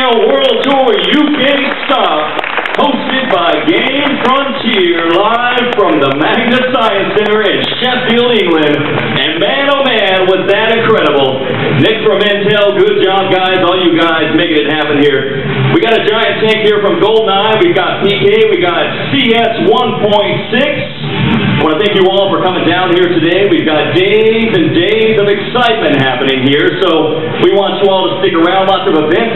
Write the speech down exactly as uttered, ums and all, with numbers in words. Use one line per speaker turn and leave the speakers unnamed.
P L World Tour U K stop, hosted by Game Frontier, live from the Magna Science Center in Sheffield, England. And man, oh man, was that incredible. Nick from Intel, good job, guys. All you guys making it happen here. We got a giant tank here from Goldeneye. We've got P K. We got C S one point six. I want to thank you all for coming down here today. We've got days and days of excitement happening here, so we want you all to stick around. Lots of events.